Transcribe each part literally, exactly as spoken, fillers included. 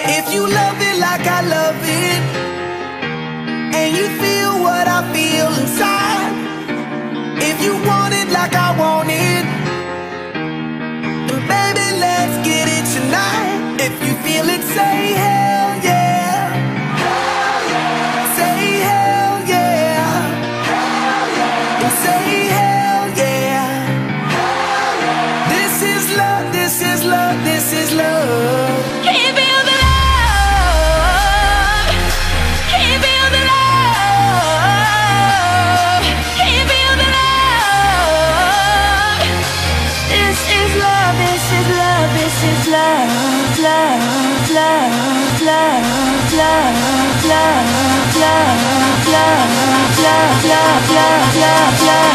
If you love it like I love it, and you feel what I feel inside, if you want it like I want it, then baby let's get it tonight. If you feel it, say hell yeah. Hell yeah. Say hell yeah. Hell yeah. And say hell yeah. Hell yeah. This is love, this is love, this is love. Can you feel the love? Can you feel the love? Can you feel the love? This is love, this is love, this is love. Love, love, love, love, love, love, love, love, love, love, love,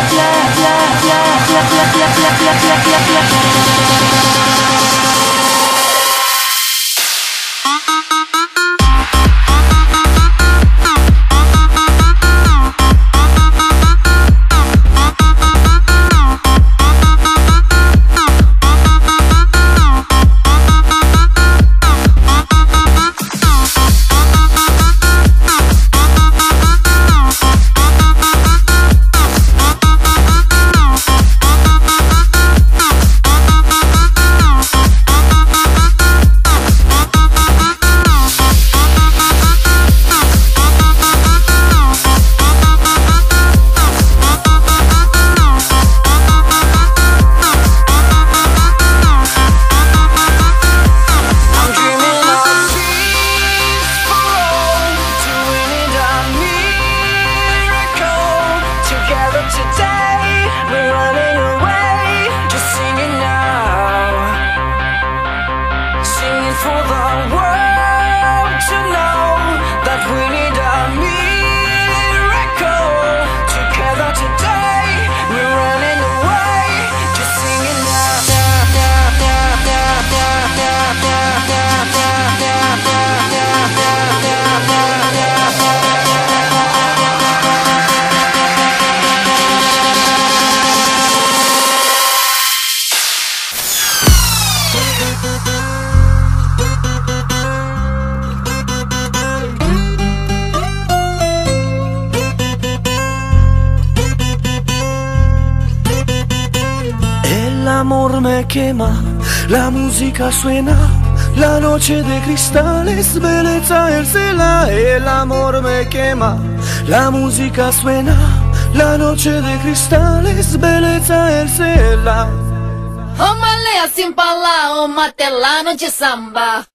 El amor me quema, la música suena, la noche de cristales, belleza el cela. El amor me quema, la música suena, la noche de cristales, belleza el cela. Uma leia sem falar, uma tela de samba.